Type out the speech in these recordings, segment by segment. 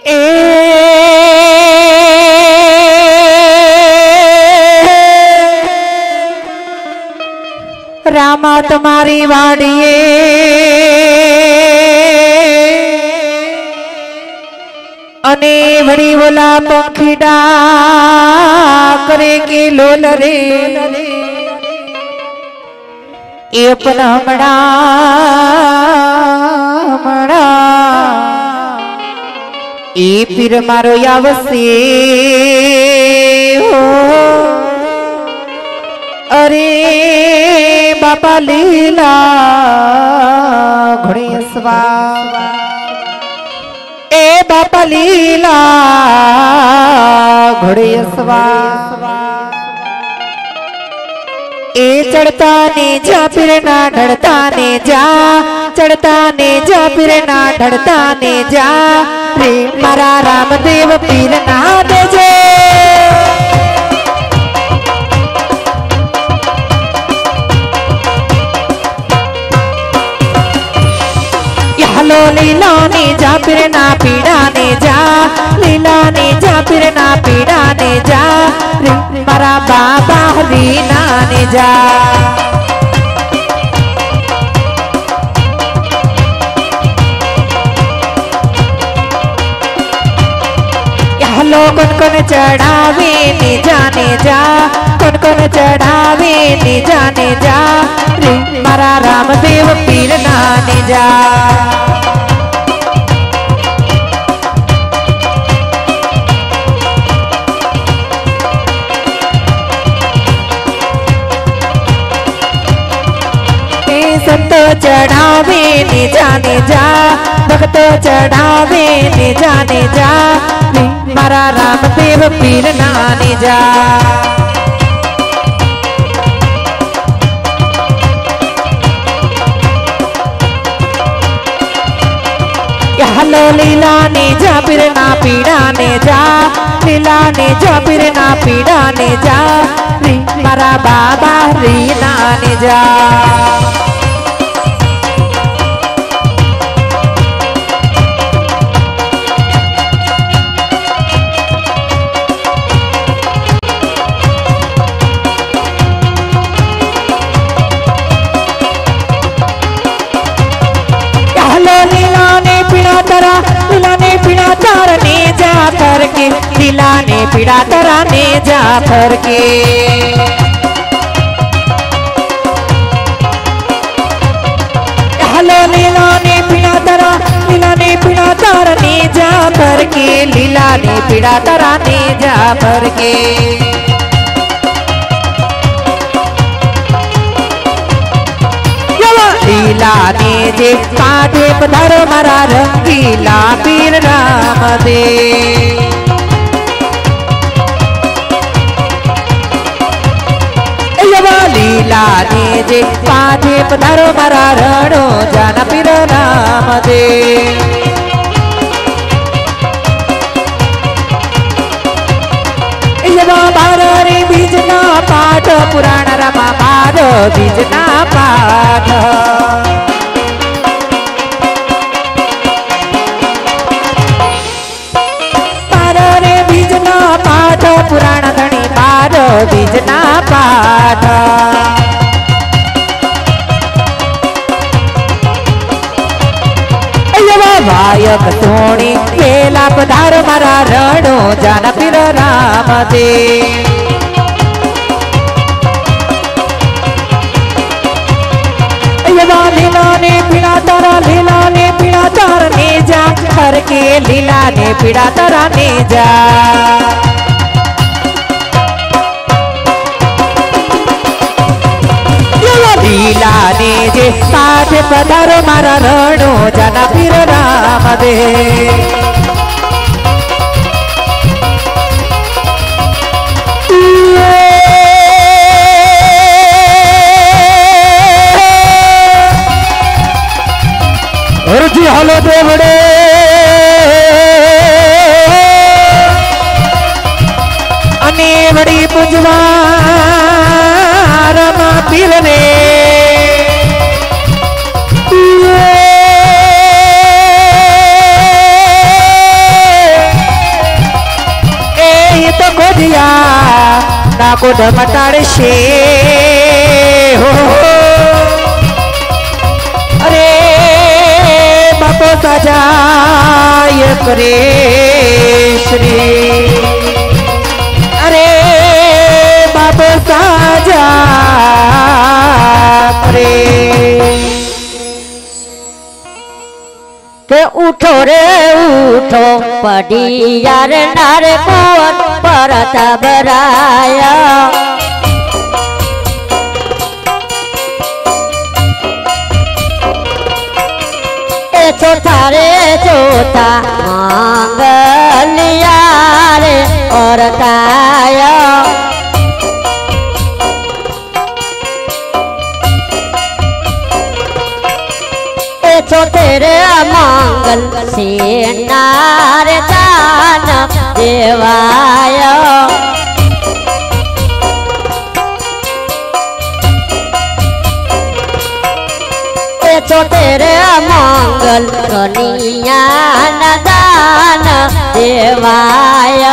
ए रामा तुम्हारी वाड़िए अने वड़ी बोला पंखीडा करे के लोल रे ए अपना मड़ा मड़ा ए फिर मारो यावसे हो अरे बापा लीला घोड़ेसवा ए बापा लीला घोड़ेसवा ए चढ़ता ने जा फिर ना ढड़ता ने जा चढ़ता ने जा फिर ना ढड़ता ने जा रे मारा रामदेव पीर ना दे जे हलो लीला ने जा फिर ना पीड़ा ने जा लीला ने जा फिर ना पीड़ा ने जा रे मारा बाबा रीना ने जा हलो कौन कौन चढ़ावे ने जाने जा कौन कौन चढ़ावे ने जाने जा रे मारा रामदेव पीर नाने जा संतो चढ़ावे ने जाने जा भक्त चढ़ावे ने जाने जा मारा रामदेव पीर नाने जा हलो लीला ने जा फिर ना पीड़ा ने जा लीला ने जा फिर ना पीड़ा ने जा मारा बाबा रीना ने जा लीला ने पीड़ा तरा लीला ने पीड़ा तारने जा करके लीला ने पीड़ा तराने जा करके हलो लीला ने पीड़ा तरा लीला ने पीड़ा तारने जा करके लीला ने पीड़ा तराने जा करके लीला ने जे काढ़े पधारो मारा रंगीला पीर राम दे लीला ने जे काढ़े पधारो मारा रणो जाना पीर राम दे बारे बीजना पाठ पुराण रमा पाद बीजना पाठ बारे बीजना पाठ पुराण धनी पाद बीजना पाठ वायक सोनी केला पधार मारा रणो जाना पीर राम दे लीला ने पीड़ा तारा लीला ने पीड़ा तारने जा करके लीला ने पीड़ा तारने जा लीला ने जे साथ पधारो मारा रणो जाना पीर राम दे और जी हलो देवड़े अने बड़ी पुंजवा रमा पीर ने नाको धमताड़शे हो अरे बापो सजाय करे श्री अरे बापो सजा करे के उठो रे उठो पड़ियार नार कुंवर परत बराया ए चौथा रे चौथा मांगलिया रे और ताया तेरे मंगल से नार दान देवाय तेरे मंगल कनिया दान देवाय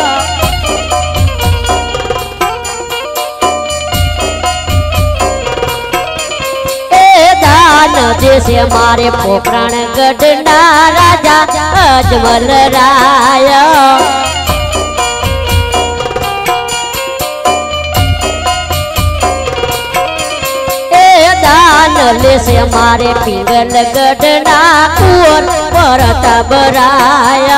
जैसे हमारे पोखरण गढ़ना राजा अजमल राय दान ले से हमारे पिंगल गढ़ना कुंवर परत बराय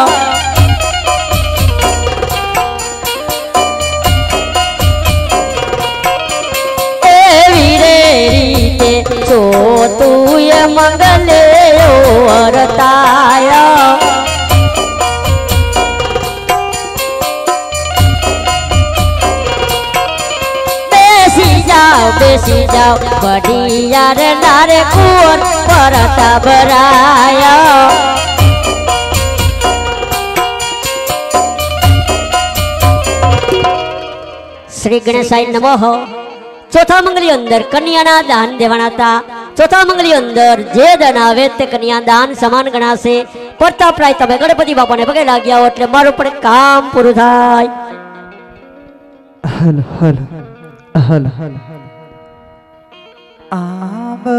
तो तू ये मंगले औरताया बेसी जाओ बढ़ियार नारे कुंवर परत बराया श्री गणेशाय नमः। चौथा मंगली अंदर कन्याना दान देवाना था। चौथा मंगली अंदर जे दान आवे ते कन्या दान समान गणा से परता प्राय तबे गणपति बापा ने पगे लाग्या એટલે મારું પણ કામ પૂરું થાય। હલ હલ હલ હલ આબલો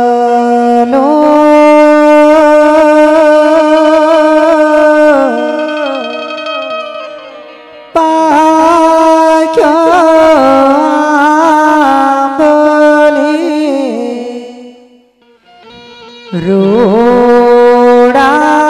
रोड़ा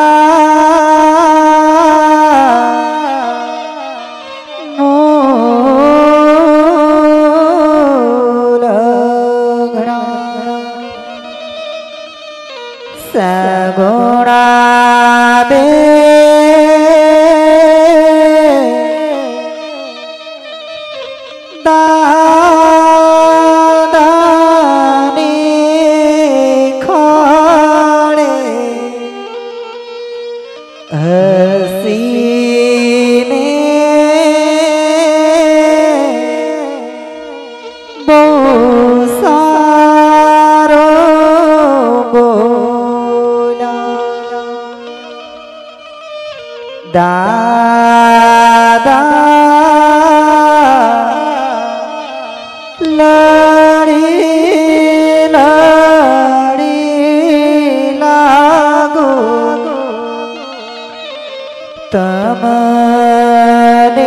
सगुणा दे दादा लड़ी लड़ी लागो तमने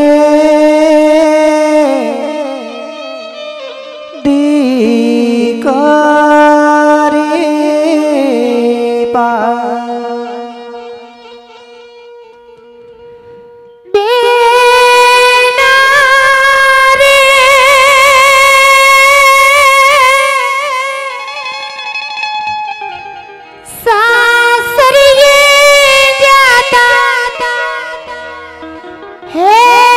दी करी पा हे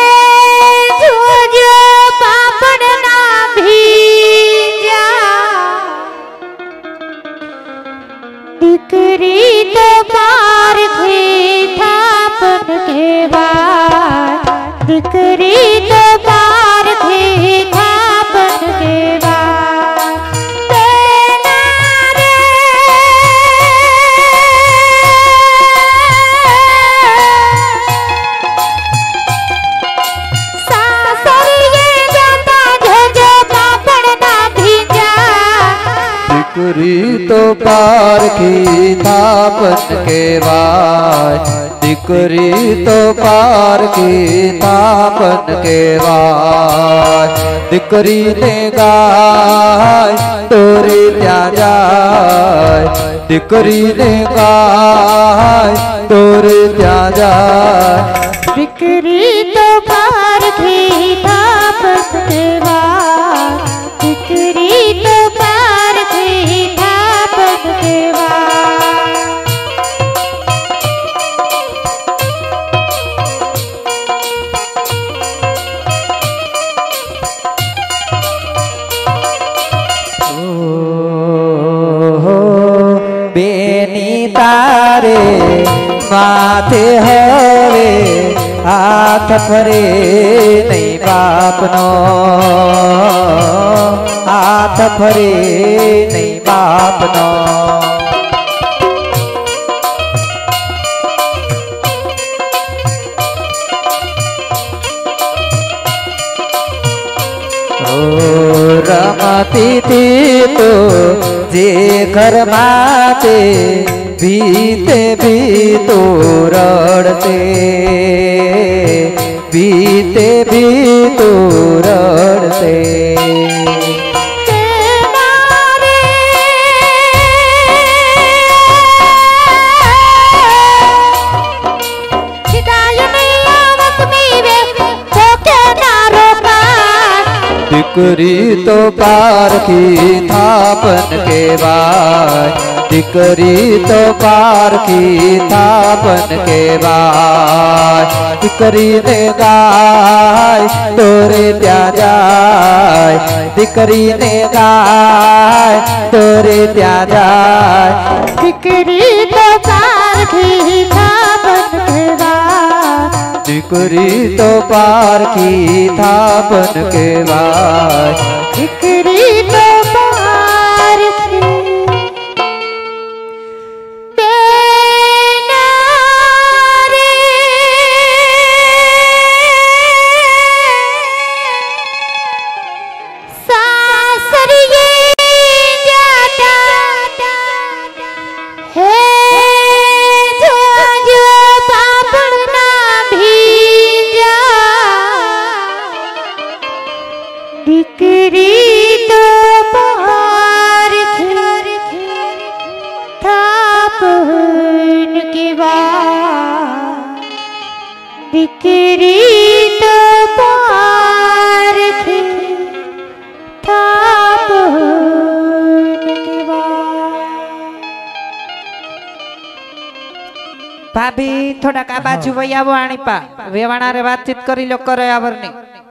દીકરી તો પારખી થાપન કહેવાય દીકરી તો પારખી થાપન કહેવાય દીકરીને ગાય તોરે ત્યાં જાય દીકરીને ગાય તોરે ત્યાં જાય દીકરી તો પારખી થાપન કહેવાય દીકરી તો પારખી થાપન કહેવાય બેની તારે માથે હવે હાથ ફરે નહીં બાપનો હાથ ફરે નહીં બાપનો રમતી थी तो जे घर माते बीते भी तो रड़ते बीते भी तो रड़ते दिकरी तो पारखी थापन केवाय दिकरी तो पारखी थापन केवाय दिकरी ने गाय तोरे त्या जाय दिकरी ने गाय तोरे त्या जाय दिकरी तो पारखी थापन केवाय दिकरी तो पारखी थापन केवाय दिकरी तो पारखी बेना रे सासरिये जाता हे जो जो पापना भीजा दिकरी तो पारखी थापन केवाय दिकरी तो पारखी थापन केवाय भाभी थोड़ा का बाजू वही आवो आनीपा वेवाणा रे बातचीत करी लो करे आवरनी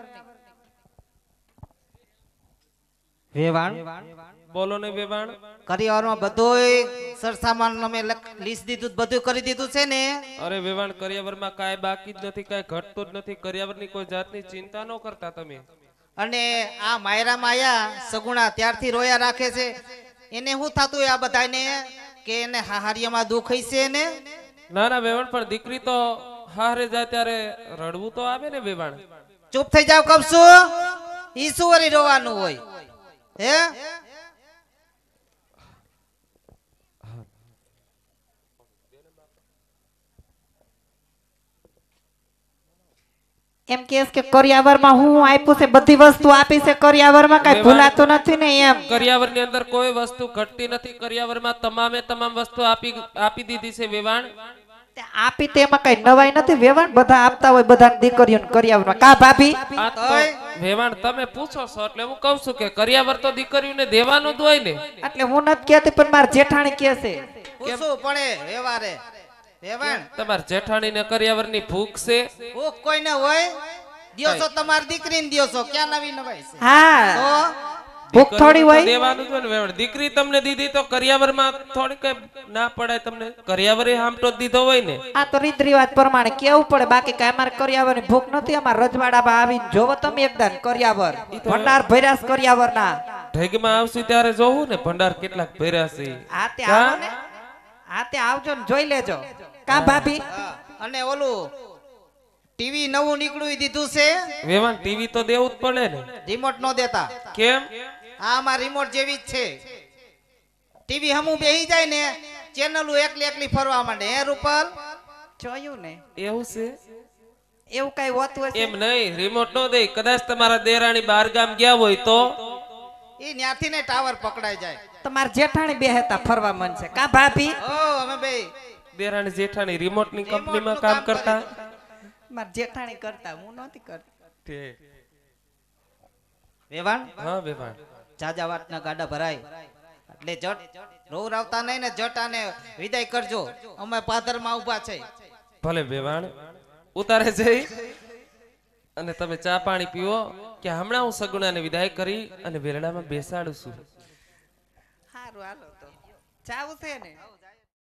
વેવાણ બોલો ને વેવાણ કરિયાવરમાં બધુંય સરસામાન અમે લિસ્ટ દીધું બધું કરી દીધું છે ને અરે વેવાણ કરિયાવરમાં કાંઈ બાકી જ નથી કાંઈ ઘટતું જ નથી કરિયાવરની કોઈ જાતની ચિંતા ન કરતા તમે અને આ માયરા માયા સગુણા ત્યારથી રોયા રાખે છે એને શું થતું આ બધાને કે એને હાહારિયામાં દુખ હશે ને ના ના વેવાણ પણ દીકરી તો હારે જાય ત્યારે રડવું તો આવે ને વેવાણ ચૂપ થઈ જાવ કબસુ ઈ શું વળી રોવાનું હોય હે એમ કેસ કે કરિયાવરમાં હું આપ્યું છે બધી વસ્તુ આપી છે કરિયાવરમાં કઈ ભૂલાતો નથી ને એમ કરિયાવરની અંદર કોઈ વસ્તુ ઘટતી નથી કરિયાવરમાં તમામે તમામ વસ્તુ આપી દીધી છે વેવાણ તે આપી તેમાં કઈ નવાઈ નથી વેવાણ બધા આપતા હોય બધા દીકરીઓને કરિયાવરમાં કા ભાભી આ તો વેવાણ તમે પૂછો છો એટલે હું કહું છું કે કરિયાવર તો દીકરીઓને દેવાનું જ હોય ને એટલે હું નથી કહેતી પણ માર જેઠાણી કહે છે પૂછવું પડે વ્યવહારે વેવાણ તમાર જેઠાણીને કરિયાવરની ભૂખ છે ભૂખ કોઈ ન હોય દિયો છો તમારી દીકરીને દિયો છો ક્યાં નવી નવાઈ છે હા તો ભૂખ થોડી હોય દેવાનું જ હોય ને વેવાણ દીકરી તમને દીધી તો કરિયાવરમાં થોડી કઈ ના પડાય તમને કરિયાવરે હામટો જ દીધો હોય ને આ તો રીત રિવાજ પ્રમાણે કેવું પડે બાકી કઈ અમારે કરિયાવરની ભૂખ નથી અમાર રજવાડામાં આવીને જોવો તમે એકદમ કરિયાવર ભંડાર ભર્યાસ કરિયાવર ના ઢેગમાં આવશે ત્યારે જોવું ને ભંડાર કેટલાક ભર્યા છે આ તે આવો ને આ તે આવજો ને જોઈ લેજો કા ભાભી અને ઓલું ટીવી નવું નીકળ્યું દીધું છે વેવાણ ટીવી તો દેવું જ પડે ને રિમોટ નો દેતા કેમ આ આમાં રિમોટ જેવી જ છે ટીવી હમું બેહી જાય ને ચેનલો એકલી એકલી ફરવા માંડે હે રૂપલ જોયું ને એવું છે એવું કઈ હોતું હશે એમ નહીં રિમોટ નો દે કદાચ તમારા દેરાણી બહાર ગામ ગયા હોય તો એ ન્યાથી ને ટાવર પકડાઈ જાય તમારા જેઠાણી બે હતા ફરવા મન છે કા ભાભી ઓ અમે બે દેરાણી જેઠાણી રિમોટ ની રિમોટનું કંપનીમાં કામ કામ કરતા મારા જેઠાણી કરતા હું નહોતી કરતી વેવાણ હા બેભાન જાજા વાટના ગાડા ભરાય એટલે જટ રોવરાવતા નહીં ને જટ આને વિદાય કરજો અમે પાદરમાં ઊભા છે ભલે બેવાણ ઉતારે જઈ અને તમે ચા પાણી પીવો કે હમણાં હું સગુણાને વિદાય કરી અને વેરડામાં બેસાડું છું સારું હાલો તો જાવું છે ને